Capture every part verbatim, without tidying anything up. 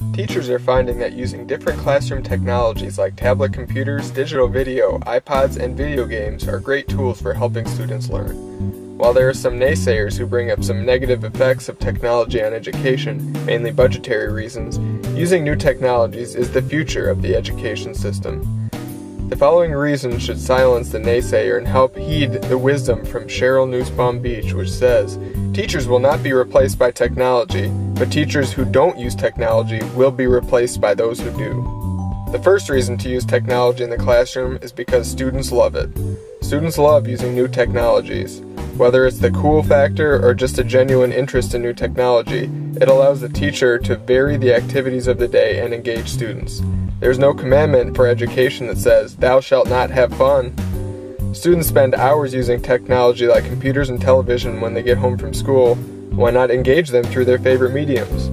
Teachers are finding that using different classroom technologies like tablet computers, digital video, iPods, and video games are great tools for helping students learn. While there are some naysayers who bring up some negative effects of technology on education, mainly budgetary reasons, using new technologies is the future of the education system. The following reasons should silence the naysayer and help heed the wisdom from Sheryl Nussbaum-Beach, which says, "Teachers will not be replaced by technology, but teachers who don't use technology will be replaced by those who do." The first reason to use technology in the classroom is because students love it. Students love using new technologies. Whether it's the cool factor or just a genuine interest in new technology, it allows the teacher to vary the activities of the day and engage students. There's no commandment for education that says, "Thou shalt not have fun." Students spend hours using technology like computers and television when they get home from school. Why not engage them through their favorite mediums?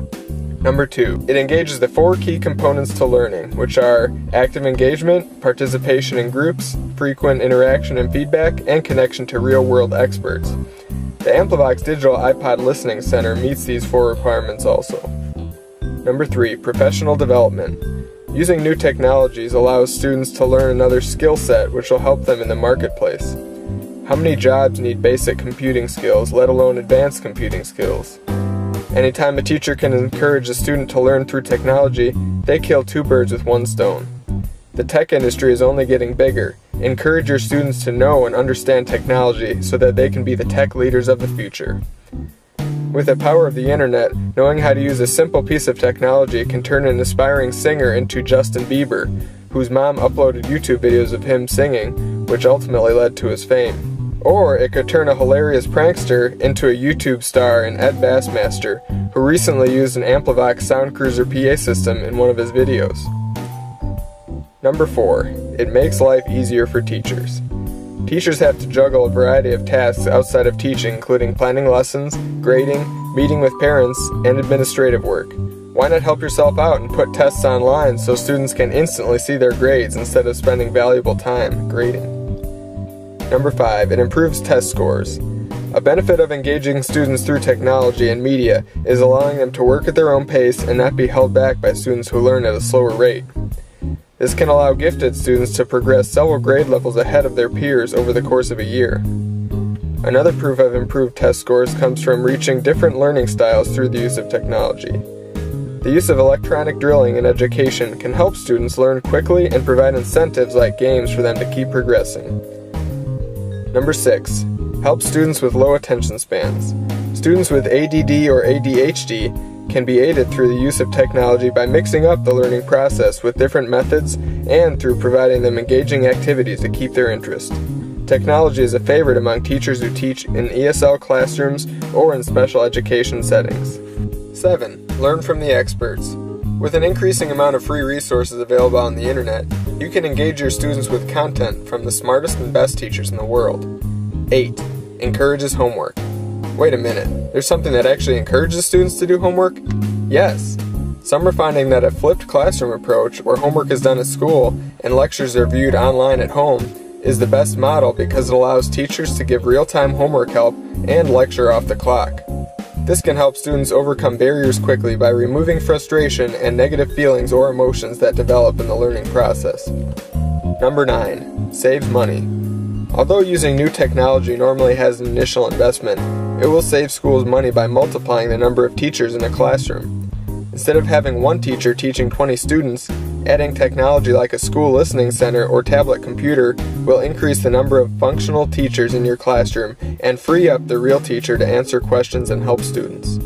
Number two, it engages the four key components to learning, which are active engagement, participation in groups, frequent interaction and feedback, and connection to real-world experts. The Amplivox Digital iPod Listening Center meets these four requirements also. Number three, professional development. Using new technologies allows students to learn another skill set which will help them in the marketplace. How many jobs need basic computing skills, let alone advanced computing skills? Anytime a teacher can encourage a student to learn through technology, they kill two birds with one stone. The tech industry is only getting bigger. Encourage your students to know and understand technology so that they can be the tech leaders of the future. With the power of the internet, knowing how to use a simple piece of technology can turn an aspiring singer into Justin Bieber, whose mom uploaded YouTube videos of him singing, which ultimately led to his fame. Or it could turn a hilarious prankster into a YouTube star in Ed Bassmaster, who recently used an Amplivox Sound Cruiser P A system in one of his videos. Number four, it makes life easier for teachers. Teachers have to juggle a variety of tasks outside of teaching, including planning lessons, grading, meeting with parents, and administrative work. Why not help yourself out and put tests online so students can instantly see their grades instead of spending valuable time grading? Number five, it improves test scores. A benefit of engaging students through technology and media is allowing them to work at their own pace and not be held back by students who learn at a slower rate. This can allow gifted students to progress several grade levels ahead of their peers over the course of a year. Another proof of improved test scores comes from reaching different learning styles through the use of technology. The use of electronic drilling in education can help students learn quickly and provide incentives like games for them to keep progressing. Number six, help students with low attention spans. Students with A D D or A D H D can be aided through the use of technology by mixing up the learning process with different methods and through providing them engaging activities to keep their interest. Technology is a favorite among teachers who teach in E S L classrooms or in special education settings. seven. Learn from the experts. With an increasing amount of free resources available on the internet, you can engage your students with content from the smartest and best teachers in the world. eight. Encourages homework. Wait a minute, there's something that actually encourages students to do homework? Yes. Some are finding that a flipped classroom approach, where homework is done at school and lectures are viewed online at home, is the best model because it allows teachers to give real-time homework help and lecture off the clock. This can help students overcome barriers quickly by removing frustration and negative feelings or emotions that develop in the learning process. Number nine. Saves money. Although using new technology normally has an initial investment, it will save schools money by multiplying the number of teachers in a classroom. Instead of having one teacher teaching twenty students, adding technology like a school listening center or tablet computer will increase the number of functional teachers in your classroom and free up the real teacher to answer questions and help students.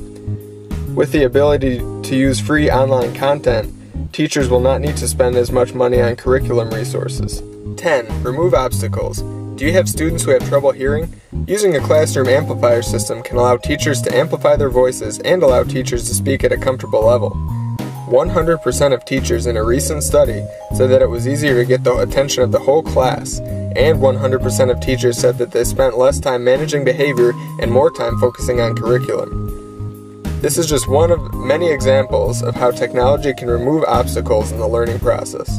With the ability to use free online content, teachers will not need to spend as much money on curriculum resources. ten. Remove obstacles. Do you have students who have trouble hearing? Using a classroom amplifier system can allow teachers to amplify their voices and allow teachers to speak at a comfortable level. one hundred percent of teachers in a recent study said that it was easier to get the attention of the whole class, and one hundred percent of teachers said that they spent less time managing behavior and more time focusing on curriculum. This is just one of many examples of how technology can remove obstacles in the learning process.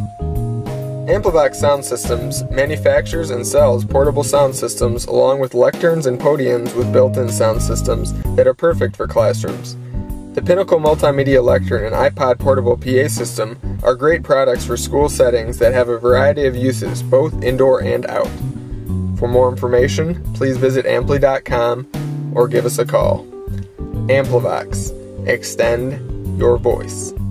Amplivox Sound Systems manufactures and sells portable sound systems along with lecterns and podiums with built-in sound systems that are perfect for classrooms. The Pinnacle Multimedia Lectern and Ipod portable P A system are great products for school settings that have a variety of uses, both indoor and out. For more information, please visit amply dot com or give us a call. Amplivox. Extend your voice.